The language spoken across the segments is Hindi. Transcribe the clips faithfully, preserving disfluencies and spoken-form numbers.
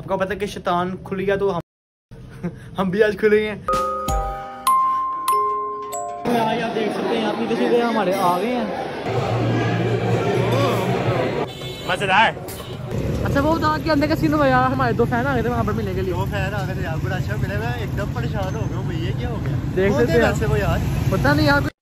आपको पता है कि शैतान खुल गया तो हम हम भी आज खुले हैं। आप देख सकते हैं अपनी तस्वीरें हमारे आ गए हैं। मजेदार। अच्छा वो बता के अंदर का सीन हुआ यार, हमारे दो फैन आ गए थे वहाँ पर मिलने के लिए। दो फैन आ गए थे यार, बड़ा अच्छा मिले। मैं एकदम परेशान हो गया भैया, क्या हो गया? देख सकते हैं वैसे वो यार, पता नहीं यार।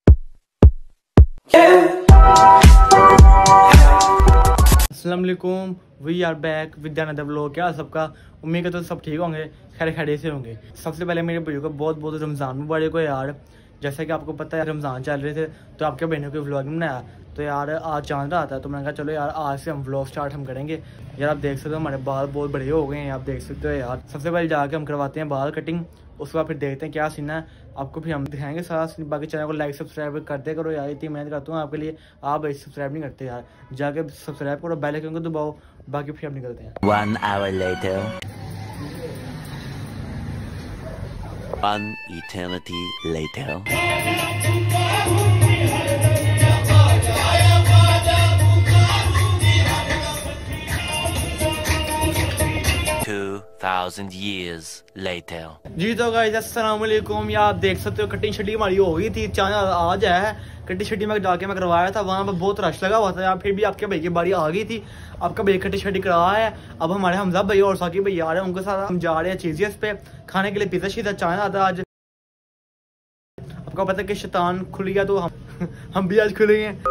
अस्सलाम वालेकुम, we are back with another vlog. क्या सबका उम्मीद है तो सब ठीक होंगे, खैर खैर से होंगे। सबसे पहले मेरे भाइयों को बहुत बहुत रमज़ान मुबारक हो यार। जैसा कि आपको पता है रमज़ान चल रहे थे तो आपके बहनों को व्लॉग बनाया, तो यार आज चांद रहा था तो मैंने कहा चलो यार आज से हम व्लॉग स्टार्ट हम करेंगे। यार आप देख सकते हो हमारे बाल बहुत बड़े हो गए हैं, आप देख सकते हो यार। सबसे पहले जाके हम करवाते हैं बाल कटिंग, उसके बाद फिर देखते हैं क्या सीन है, आपको फिर हम दिखाएंगे सारा सीन। बाकी चैनल को लाइक सब्सक्राइब करते करो यार, इतनी मेहनत करता हूँ आपके लिए, आप भाई सब्सक्राइब नहीं करते यार, जाके सब्सक्राइब करो, बेल आइकन को दबाओ। बाकी फिर हम निकलते हैं। One hour later. One eternity later. Two thousand years later. जी तो गाइस अस्सलाम वालेकुम। यार आप देख सकते हो कटिंग शटिंग हमारी हो गई थी, चांद आज है। कटिंग शटिंग में जाके मैं करवाया था, वहाँ पर बहुत रश लगा हुआ था यार। फिर भी आपके भाई की बारी आ गई थी, आपका भाई कटिंग शटिंग करवाया है। अब हमारे हमजा भाई और साकिब भाई आ रहे हैं, उनके साथ हम जा रहे हैं चीज़ियस पे खाने के लिए। पिज़्ज़ा शीज़ा चांद आता आज। आपको पता है कि शैतान खुल गया तो हम हम भी आज खुले हैं।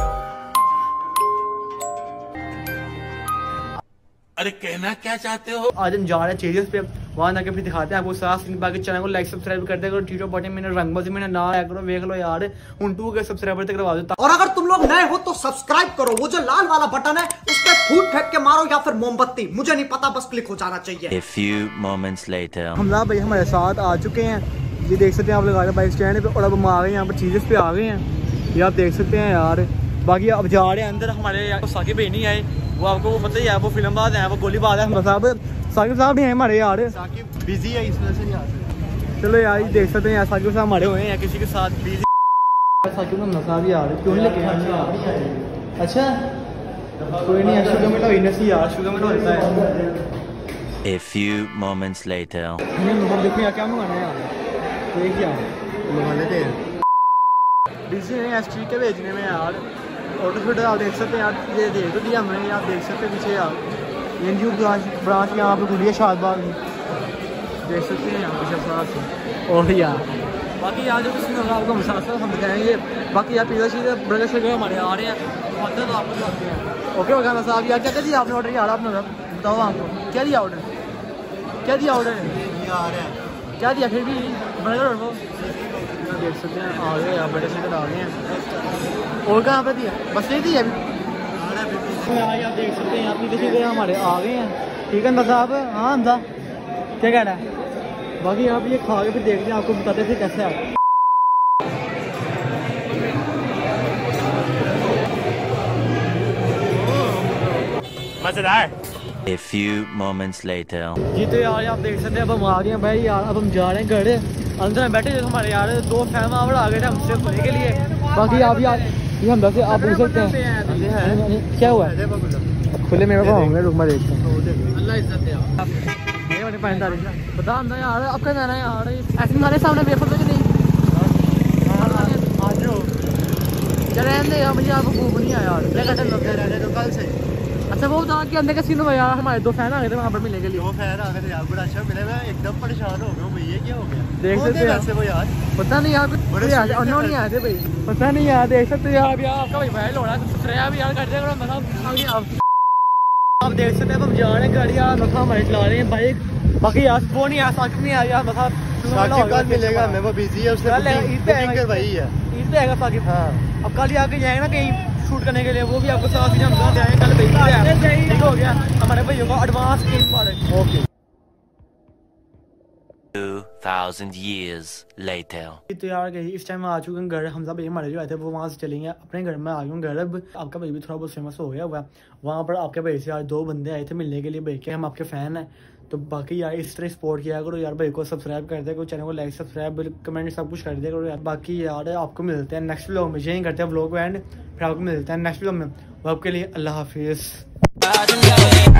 अरे कहना क्या चाहते हो? आज हम जा रहे हैं चेरियस पे, वहाँ जाके फिर दिखाते हैं आपको सारा सीन। बाकी चैनल को लाइक सब्सक्राइब कर दे करो, टीटो बटन मैंने रंगबाजी मैंने ना आया करो, देख लो यार उन टू के सब्सक्राइबर तक करवा दो। और अगर तुम लोग नए हो तो सब्सक्राइब करो, वो जो लाल वाला बटन है उस पर फूट फेंक के मारो या फिर मोमबत्ती, मुझे नहीं पता, बस क्लिक हो जाना चाहिए। A few moments later. Hamza भाई हमारे साथ आ चुके हैं, ये देख सकते हैं आप लोग बाइक स्टैंड पे, और अब हम आ गए यहाँ पर चीज़ेस पे आ गए हैं, ये आप देख सकते हैं यार। बाकी अब जा रहे हैं अंदर, हमारे साकिब भाई नहीं आए, वो आपको पता ही है, वो फिल्म बाज है, वो गोली बाज है। हम साहब साकिब साहब भी हैं हमारे यार, साकिब बिजी है इस वजह से नहीं आ सकते। चलो यार देख सकते हैं यार साकिब साहब हमारे हुए हैं किसी के साथ बिजी। साकिब हम साहब भी आ रहे, क्यों नहीं लेके? अच्छा कोई नहीं, शुगर में तो इनसी यार, शुगर में तो होता है। A few moments later. देखो यार क्या मंगाना है यार, ये क्या मंगा लेते हैं। बिजी हैं एस टी के भेजने में यार, ऑटो शूटर आप देख सकते हैं यार, ये दे तो दिया हमने, आप देख सकते हैं पीछे यार, ये न्यू ब्रांच ब्रांच यहाँ पे खुली है शाहबाग में, देख सकते हैं यहाँ पीछे सारा से। और यार बाकी यार जो किसी होगा आपको मसाला हम दिखाएंगे। बाकी यार पिज़्ज़ा शीज़ा बर्गर शर्गर हमारे आ रहे हैं, मतलब तो आपको आते हैं। ओके वगैरह साहब यार क्या क्या दिया आपने ऑर्डर यार, आपने बताओ आपको क्या दिया ऑर्डर, क्या दिया ऑर्डर क्या दिया? फिर भी बर्गर और वो देख सकते हैं आ गए यार, बड़े से आ गए हैं। और कहाँ पे दिया? बस नहीं दिया अभी यार, आप देख सकते हैं अपनी तस्वीरें हमारे आ गए हैं। ठीक है अंदा साहब, हाँ अंदा क्या कह रहा है? बाकी आप ये खा के फिर देखते हैं, आपको बताते थे कैसे है। मजेदार। A few moments later. जी तो यार आप देख सकते हैं अब हम आ गए हैं भाई यार, अब हम जा रहे हैं घर। अंदर में बैठे थे हमारे यार दो फैम आवर आ गए थे हमसे सोने के लिए। बाकी आप यार ये हम से आप पूछ सकते हैं क्या हुआ है, खुले मेरे को होंगे रुक मैं देखता हूँ। अल्लाह इज्जत दे ये वाली पहनदारी बता अंदर यार, अब क्या जाना है यार, ऐसे हमारे सामने वेफर तो नहीं आ जाओ चल रहने दे, मुझे आपको भूख नहीं आया यार, घंटे लग गए रहने तो कल से। अच्छा वो बता के अंदर का सीन हुआ यार, हमारे दो फैन आ गए थे वहाँ पर मिलने के लिए। दो फैन आ गए थे यार, बड़ा अच्छा मिले। मैं एकदम परेशान हो गया भैया, क्या हो गया? देख सकते हैं वो यार, पता नहीं यार नहीं आए थे भाई, पता नहीं यार, देख सकते यार यार आपका भाई भाई लोड़ा भी यार कर देगा मतलब। आप देख सकते हैं हम जा रहे हैं गाड़ी यार, मतलब हमारे चला रहे हैं बाइक। बाकी यार वो नहीं आया, साकिब नहीं आया मतलब कल मिलेगा हमें, वो बिजी है, उसने ईद पे करवाई है, ईद पे आएगा साकिब। हाँ अब कल आके जाएगा ना कहीं शूट करने के लिए, वो भी आपको साथ ही हम जाएंगे कल भाई, ठीक हो गया हमारे भाइयों को advance okay. Two thousand years later. तो यार इस टाइम आ चुके हैं घर, हमजा भाई हमारे जो आए थे वो वहाँ से चलेंगे अपने घर में आ गए घर। अब आपका भाई भी थोड़ा बहुत फेमस हो गया हुआ है, वहाँ पर आपके भाई से आज दो बंदे आए थे मिलने के लिए, भाई के हम आपके फैन हैं। तो बाकी यार इस तरह सपोर्ट किया करो यार, भाई को सब्सक्राइब कर दिया करो, चैनल को लाइक सब्सक्राइब कमेंट सब कुछ कर दिया करो यार। बाकी यार आपको मिलते हैं नेक्स्ट व्लॉग में, यही करते हैं व्लॉग एंड फिर आपको मिलते हैं नेक्स्ट व्लॉग में। वो आपके लिए अल्लाह हाफिज़।